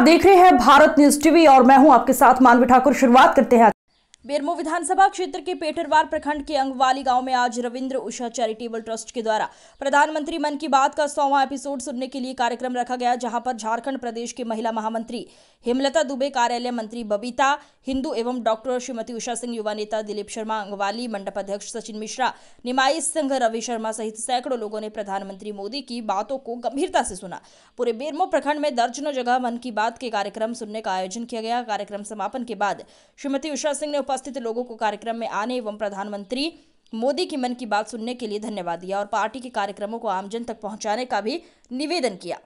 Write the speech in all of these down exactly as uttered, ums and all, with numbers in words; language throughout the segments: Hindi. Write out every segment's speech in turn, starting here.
देख रहे हैं भारत न्यूज टीवी और मैं हूं आपके साथ मानवी ठाकुर। शुरुआत करते हैं। बेरमो विधानसभा क्षेत्र के पेटरवार प्रखंड के अंगवाली गांव में आज रविंद्र उषा चैरिटेबल ट्रस्ट के द्वारा प्रधानमंत्री मन की बात का सौवां एपिसोड सुनने के लिए कार्यक्रम रखा गया, जहां पर झारखंड प्रदेश की महिला महामंत्री हेमलता दुबे, कार्यालय मंत्री बबीता हिंदू एवं डॉक्टर श्रीमती उषा सिंह, युवा नेता दिलीप शर्मा अंगवाली, मंडप अध्यक्ष सचिन मिश्रा, निमाई सिंह, रवि शर्मा सहित सैकड़ों लोगों ने प्रधानमंत्री मोदी की बातों को गंभीरता से सुना। पूरे बेरमो प्रखंड में दर्जनों जगह मन की बात के कार्यक्रम सुनने का आयोजन किया गया। कार्यक्रम समापन के बाद श्रीमती उषा सिंह ने उपस्थित लोगों को कार्यक्रम में आने एवं प्रधानमंत्री मोदी की मन की बात सुनने के लिए धन्यवाद दिया और पार्टी के कार्यक्रमों को आमजन तक पहुंचाने का भी निवेदन किया।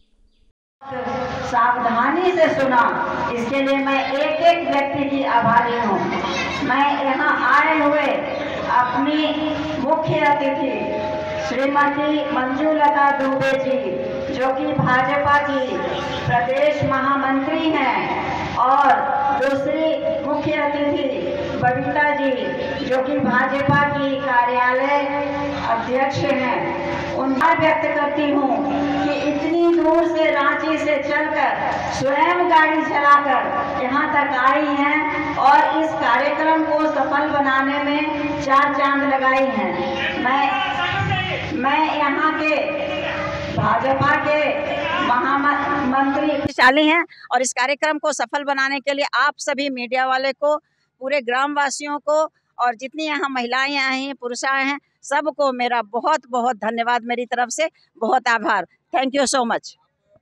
सावधानी से सुना, इसके लिए मैं एक एक व्यक्ति की आभारी हूँ। मैं यहाँ आए हुए अपनी मुख्य अतिथि श्रीमती मंजूलता दुबे जी, जो कि भाजपा की प्रदेश महामंत्री हैं, और दूसरी मुख्य अतिथि बबीता जी, जो कि भाजपा की कार्यालय अध्यक्ष हैं, उन्हें व्यक्त करती हूँ कि इतनी दूर से रांची से चलकर स्वयं गाड़ी चलाकर यहाँ तक आई हैं और इस कार्यक्रम को सफल बनाने में चार चांद लगाई हैं। मैं मैं यहाँ के भाजपा के महामंत्री शाली हैं और इस कार्यक्रम को सफल बनाने के लिए आप सभी मीडिया वाले को, पूरे ग्रामवासियों को और जितनी यहाँ महिलाएं आई हैं, पुरुष आए हैं, सबको मेरा बहुत बहुत धन्यवाद, मेरी तरफ से बहुत आभार। Thank you so much.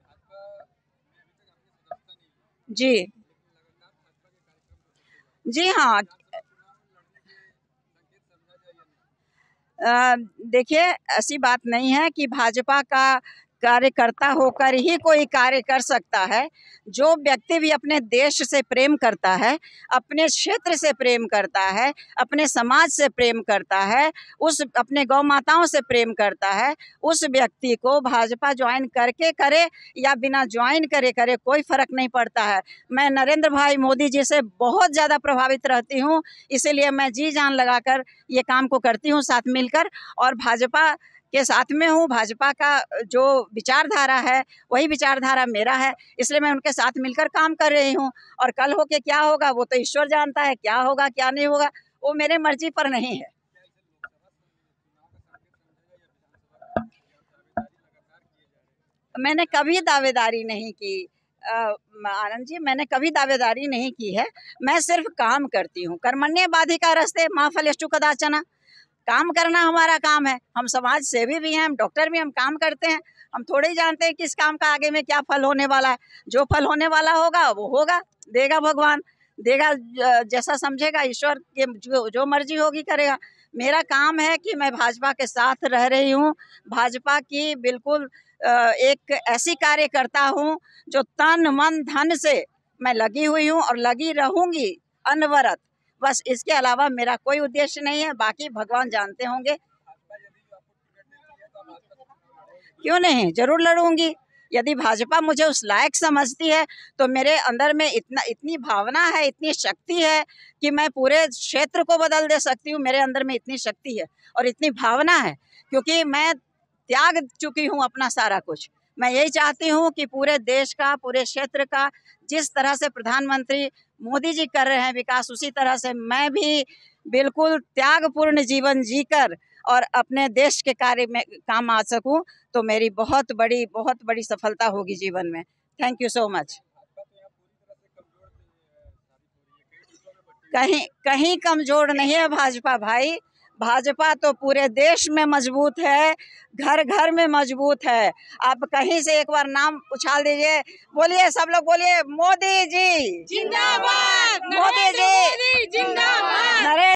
जी जी हाँ, देखिए ऐसी बात नहीं है कि भाजपा का कार्यकर्ता होकर ही कोई कार्य कर सकता है। जो व्यक्ति भी अपने देश से प्रेम करता है, अपने क्षेत्र से प्रेम करता है, अपने समाज से प्रेम करता है, उस अपने गौ माताओं से प्रेम करता है, उस व्यक्ति को भाजपा ज्वाइन करके करे या बिना ज्वाइन करे करे कोई फर्क नहीं पड़ता है। मैं नरेंद्र भाई मोदी जी से बहुत ज़्यादा प्रभावित रहती हूँ, इसीलिए मैं जी जान लगाकर ये काम को करती हूँ साथ मिलकर, और भाजपा के साथ में हूँ। भाजपा का जो विचारधारा है वही विचारधारा मेरा है, इसलिए मैं उनके साथ मिलकर काम कर रही हूँ। और कल हो के क्या होगा वो तो ईश्वर जानता है, क्या होगा क्या नहीं होगा वो मेरे मर्जी पर नहीं है। मैंने कभी दावेदारी नहीं की आनंद जी, मैंने कभी दावेदारी नहीं की है। मैं सिर्फ काम करती हूँ। कर्मण्येवाधिकार रस्ते माँ फलेषु कदाचन, काम करना हमारा काम है। हम समाज सेवी भी हैं, हम डॉक्टर भी, हम काम करते हैं। हम थोड़े ही जानते हैं कि इस काम का आगे में क्या फल होने वाला है। जो फल होने वाला होगा वो होगा, देगा भगवान, देगा जैसा समझेगा ईश्वर, के जो, जो मर्जी होगी करेगा। मेरा काम है कि मैं भाजपा के साथ रह रही हूँ, भाजपा की बिल्कुल एक ऐसी कार्यकर्ता हूँ जो तन मन धन से मैं लगी हुई हूँ और लगी रहूँगी अनवरत। बस इसके अलावा मेरा कोई उद्देश्य नहीं है। बाकी भगवान जानते होंगे। क्यों नहीं, जरूर लड़ूंगी। यदि भाजपा मुझे उस लायक समझती है तो मेरे अंदर में इतना इतनी भावना है, इतनी शक्ति है कि मैं पूरे क्षेत्र को बदल दे सकती हूँ। मेरे अंदर में इतनी शक्ति है और इतनी भावना है, क्योंकि मैं त्याग चुकी हूँ अपना सारा कुछ। मैं यही चाहती हूँ कि पूरे देश का, पूरे क्षेत्र का जिस तरह से प्रधानमंत्री मोदी जी कर रहे हैं विकास, उसी तरह से मैं भी बिल्कुल त्यागपूर्ण जीवन जीकर और अपने देश के कार्य में काम आ सकूं, तो मेरी बहुत बड़ी बहुत बड़ी सफलता होगी जीवन में। Thank you so much. कहीं कहीं कमजोर नहीं है भाजपा भाई। भाजपा तो पूरे देश में मजबूत है, घर घर में मजबूत है। आप कहीं से एक बार नाम उछाल दीजिए, बोलिए, सब लोग बोलिए, मोदी जी जिंदाबाद, मोदी जी जिंदाबाद, नरेंद्र